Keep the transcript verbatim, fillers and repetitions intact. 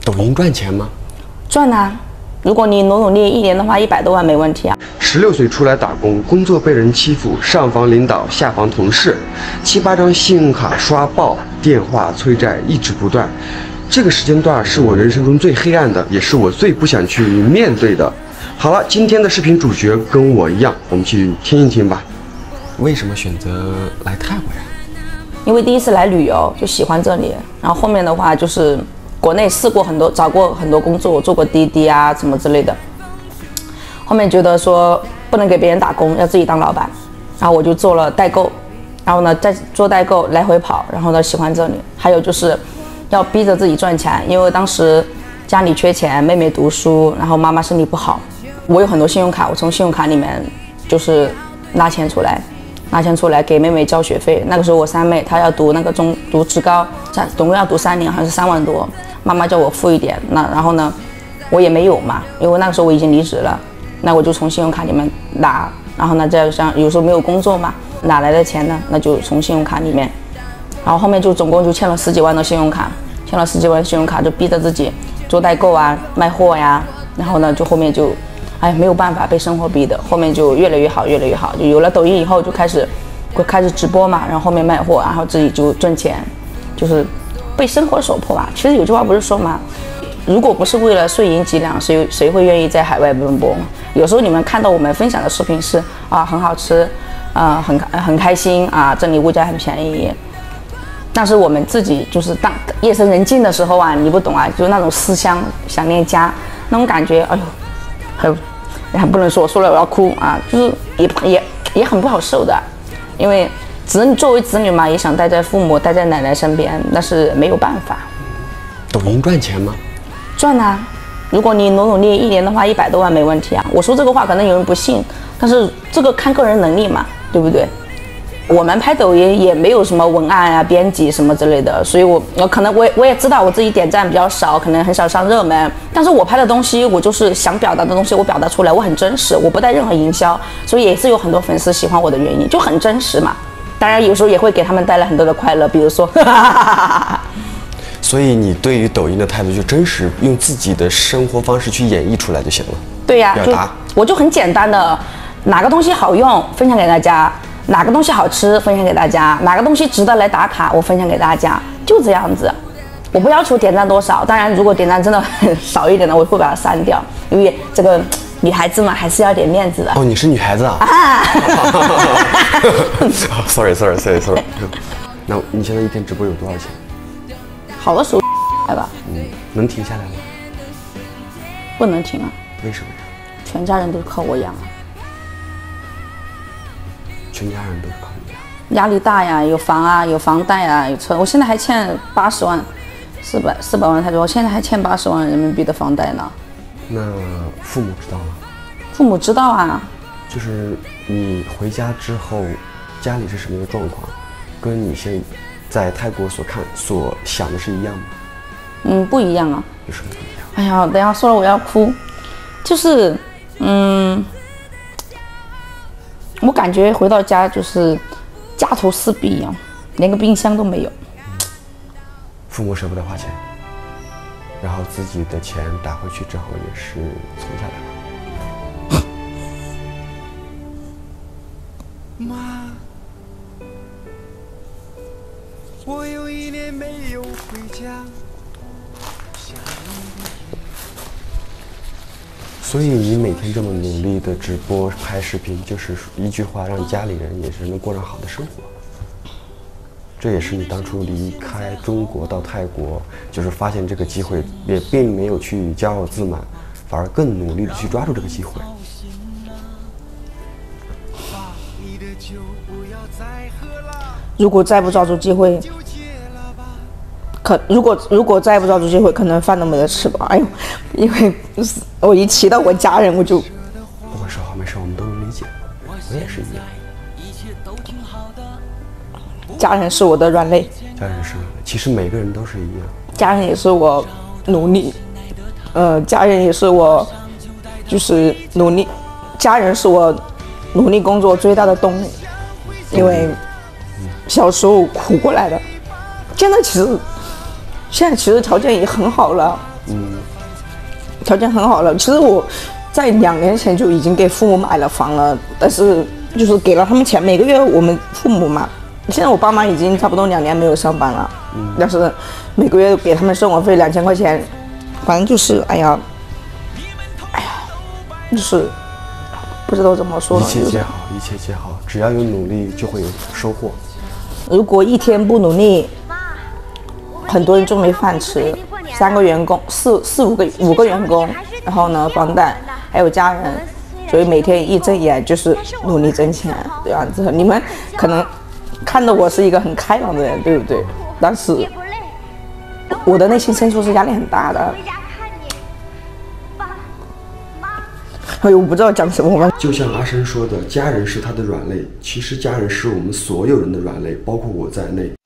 抖音赚钱吗？ 赚啊！如果你努努力，一年的话一百多万没问题啊。 十六岁出来打工，工作被人欺负，上方领导，下方同事，七八张信用卡刷爆，电话催债一直不断。这个时间段是我人生中最黑暗的，也是我最不想去面对的。好了，今天的视频主角跟我一样，我们去听一听吧。为什么选择来泰国呀？ 因为第一次来旅游就喜欢这里，然后后面的话就是国内试过很多，找过很多工作，我做过滴滴啊什么之类的。后面觉得说不能给别人打工，要自己当老板，然后我就做了代购，然后呢再做代购来回跑，然后呢喜欢这里。还有就是要逼着自己赚钱，因为当时家里缺钱，妹妹读书，然后妈妈身体不好，我有很多信用卡，我从信用卡里面就是拿钱出来。拿钱出来给妹妹交学费，那个时候我三妹她要读那个中读职高，三总共要读三年，好像是三万多，妈妈叫我付一点，那然后呢，我也没有嘛，因为那个时候我已经离职了，那我就从信用卡里面拿，然后呢再像有时候没有工作嘛，哪来的钱呢？那就从信用卡里面，然后后面就总共就欠了十几万的信用卡，欠了十几万的信用卡，就逼着自己做代购啊，卖货呀，然后呢就后面就。哎，没有办法，被生活逼的，后面就越来越好，越来越好。就有了抖音以后，就开始，会开始直播嘛，然后后面卖货，然后自己就赚钱，就是被生活所迫吧。其实有句话不是说嘛，如果不是为了碎银几两，谁谁会愿意在海外奔波？有时候你们看到我们分享的视频是啊，很好吃，啊、呃，很很开心啊，这里物价很便宜。但是我们自己就是当夜深人静的时候啊，你不懂啊，就是那种思乡想念家那种感觉，哎呦，很。还不能说，我说了我要哭啊，就是也也也很不好受的，因为子女作为子女嘛，也想待在父母、待在奶奶身边，但是没有办法。 抖音赚钱吗？ 赚啊！如果你努努力，一年的话一百多万没问题啊。我说这个话可能有人不信，但是这个看个人能力嘛，对不对？我们拍抖音也没有什么文案啊、编辑什么之类的，所以我我可能我我也知道我自己点赞比较少，可能很少上热门，但是我拍的东西，我就是想表达的东西，我表达出来，我很真实，我不带任何营销，所以也是有很多粉丝喜欢我的原因，就很真实嘛。当然有时候也会给他们带来很多的快乐，比如说， 所以你对于抖音的态度就真实，用自己的生活方式去演绎出来就行了。 对呀、 表达， 我就很简单的，哪个东西好用，分享给大家。哪个东西好吃，分享给大家；哪个东西值得来打卡，我分享给大家，就这样子。我不要求点赞多少，当然如果点赞真的很少一点的，我会把它删掉，因为这个女孩子嘛，还是要点面子的。 哦，你是女孩子啊？ 啊 ！Sorry Sorry Sorry Sorry。那你现在一天直播有多少钱？ 好的时候来吧。 嗯，能停下来吗？ 不能停啊。 为什么呀？ 全家人都靠我养啊。 全家人都是靠你养， 压力大呀，有房啊，有房贷啊，有车。我现在还欠八十万，四百四百万泰铢，我现在还欠八十万人民币的房贷呢。 那父母知道吗？ 父母知道啊。 就是你回家之后，家里是什么一个状况，跟你现在泰国所看所想的是一样吗？ 嗯，不一样啊。 有什么不一样？ 哎呀，等一下说了我要哭，就是嗯。我感觉回到家就是家徒四壁一样，连个冰箱都没有。 父母舍不得花钱，然后自己的钱打回去之后也是存下来了。 妈，我有一年没有回家。 所以你每天这么努力的直播拍视频，就是一句话，让家里人也是能过上好的生活。这也是你当初离开中国到泰国，就是发现这个机会，也并没有去骄傲自满，反而更努力的去抓住这个机会。 如果再不抓住机会，可如果如果再不抓住机会，可能饭都没得吃吧。哎呦，因为我一提到我家人，我就不会说话，没事，我们都能理解。我也是一样。 家人是我的软肋， 家人是，其实每个人都是一样。 家人也是我努力，呃，家人也是我就是努力，家人是我努力工作最大的动力，因为小时候苦过来的。现在其实现在其实条件也很好了， 嗯， 条件很好了。其实我在两年前就已经给父母买了房了，但是就是给了他们钱，每个月我们父母嘛，现在我爸妈已经差不多两年没有上班了，嗯，但是每个月给他们生活费两千块钱，反正就是哎呀，哎呀，就是不知道怎么说了。 一切皆好，一切皆好，只要有努力就会有收获。 如果一天不努力，很多人就没饭吃。三个员工，四四五个五个员工，然后呢，房贷还有家人，所以每天一睁眼就是努力挣钱这样子。你们可能看到我是一个很开朗的人，对不对？但是我的内心深处是压力很大的。哎呦，我不知道讲什么。 就像阿生说的，家人是他的软肋，其实家人是我们所有人的软肋，包括我在内。